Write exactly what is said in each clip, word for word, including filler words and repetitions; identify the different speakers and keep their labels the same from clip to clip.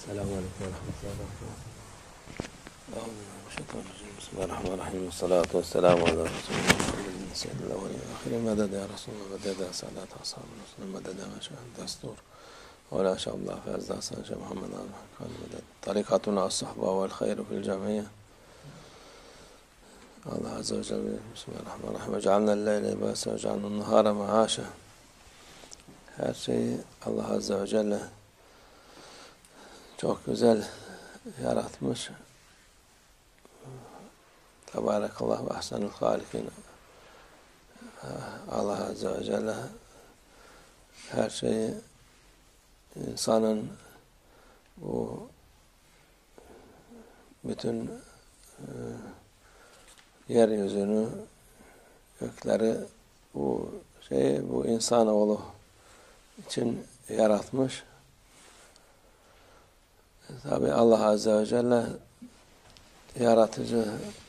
Speaker 1: السلام عليكم ورحمة الله وبركاته. أعوذ بالله من الشيطان الرجيم. بسم الله الرحمن الرحيم والصلاة والسلام على رسول الله محمد سيد الأولين والآخرين. مدد يا رسول الله، مدد يا سادات أصحاب الرسول، مدد يا مشايخ الدستور ولا شاء الله في عز حسن شيخ محمد قال مدد طريقتنا الصحبة والخير في الجمعية. الله عز وجل بسم الله الرحمن الرحيم وجعلنا الليل لباسا وجعلنا النهار معاشا. Her şeyi Allah Azze ve Celle çok güzel yaratmış. Tebarekallah ve ahsenul halikin. Allah Azze ve Celle her şeyi insanın bu bütün e, yeryüzünü, gökleri bu şeyi bu insanoğlu için yaratmış. Tabi Allah Azze ve Celle yaratıcı,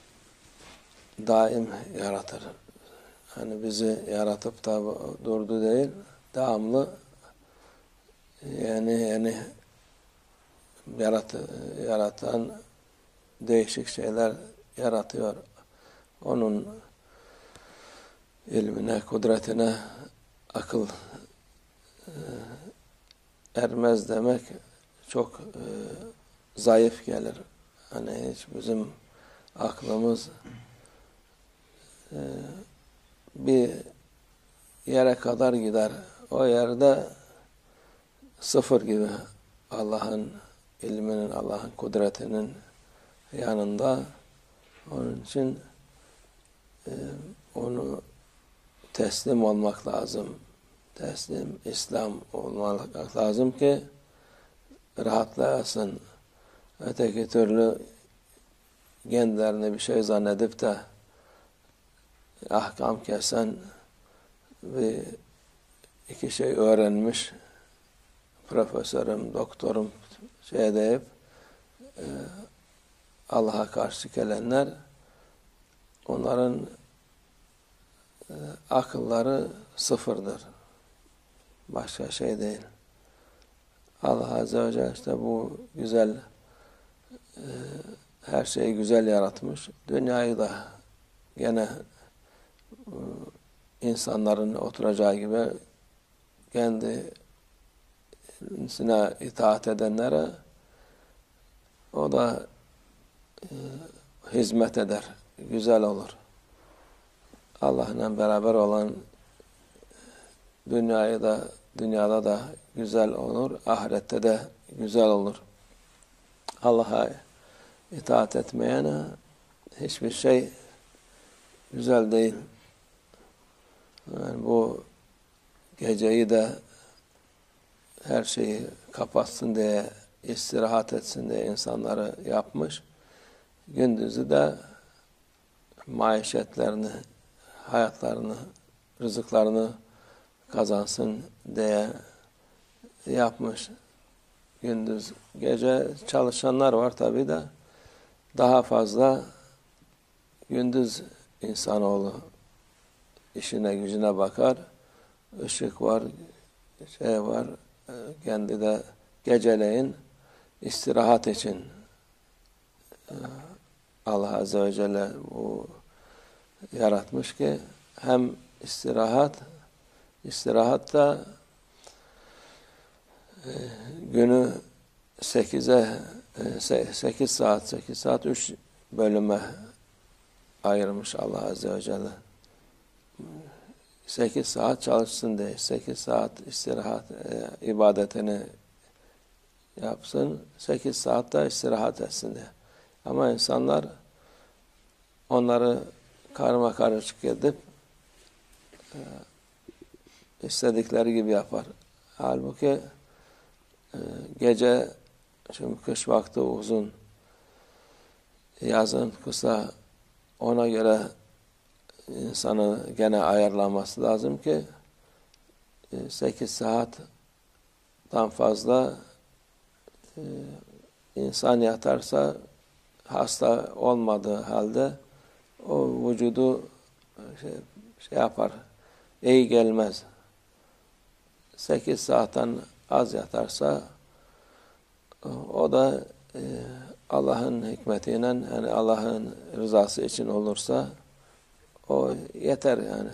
Speaker 1: daim yaratır. Hani bizi yaratıp da durdu değil, devamlı yani yani yarat, yaratan değişik şeyler yaratıyor. Onun ilmine, kudretine akıl e, ermez demek çok e, zayıf gelir. Hani hiç bizim aklımız e, bir yere kadar gider. O yerde sıfır gibi Allah'ın ilminin, Allah'ın kudretinin yanında. Onun için e, onu teslim olmak lazım. Teslim, İslam olmak lazım ki rahatlayasın. Öteki türlü kendilerini bir şey zannedip de ahkam kesen bir iki şey öğrenmiş profesörüm, doktorum şey deyip e, Allah'a karşı gelenler onların e, akılları sıfırdır. Başka şey değil. Allah Azze ve Celle işte bu güzel e, her şeyi güzel yaratmış. Dünyayı da gene e, insanların oturacağı gibi kendisine itaat edenlere o da e, hizmet eder. Güzel olur. Allah'la beraber olan dünyayı da dünyada da güzel olur. Ahirette de güzel olur. Allah'a itaat etmeyene hiçbir şey güzel değil. Yani bu geceyi de her şeyi kapatsın diye, istirahat etsin diye insanları yapmış. Gündüzü de maişetlerini, hayatlarını, rızıklarını kazansın diye yapmış. Gündüz, gece çalışanlar var tabi de daha fazla gündüz insanoğlu işine gücüne bakar. Işık var, şey var, kendi de geceleyin istirahat için Allah Azze ve Celle bu yaratmış ki hem istirahat istirahat da e, günü sekize sekiz saat sekiz saat üç bölüme ayırmış Allah Azze ve Celle. sekiz saat çalışsın diye, sekiz saat istirahat e, ibadetini yapsın, sekiz saat da istirahat etsin diye. Ama insanlar onları karma karışık edip e, istedikleri gibi yapar. Halbuki e, gece, şimdi kış vakti uzun, yazın kısa, ona göre insanı gene ayarlaması lazım ki e, sekiz saatten fazla e, insan yatarsa hasta olmadığı halde o vücudu şey, şey yapar, iyi gelmez. Sekiz saatten az yatarsa O da e, Allah'ın hikmetiyle, yani Allah'ın rızası için olursa o yeter yani.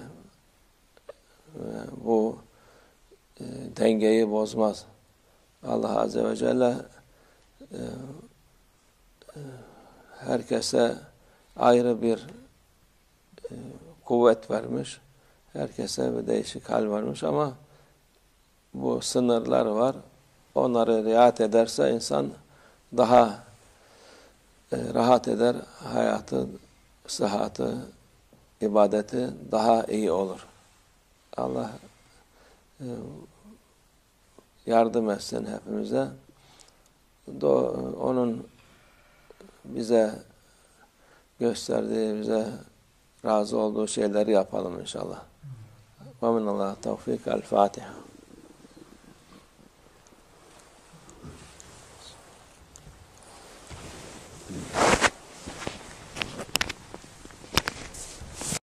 Speaker 1: Bu e, dengeyi bozmaz. Allah Azze ve Celle e, e, herkese ayrı bir e, kuvvet vermiş. Herkese bir değişik hal vermiş ama bu sınırlar var. Onları riayet ederse insan daha e, rahat eder. Hayatı, sıhhatı, ibadeti daha iyi olur. Allah e, yardım etsin hepimize. Do, onun bize gösterdiği, bize razı olduğu şeyleri yapalım inşallah. Ve minallah tevfik. El Fatiha.
Speaker 2: Thank you.